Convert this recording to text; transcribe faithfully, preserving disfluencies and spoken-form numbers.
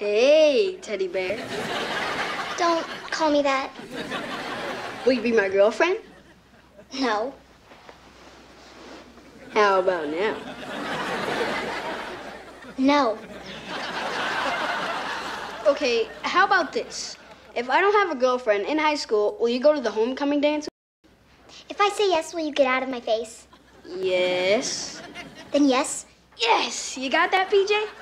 Hey, teddy bear. Don't call me that. Will you be my girlfriend? No. How about now? No. Okay, how about this? If I don't have a girlfriend in high school, will you go to the homecoming dance? If I say yes, will you get out of my face? Yes. Then yes. Yes! You got that, P J?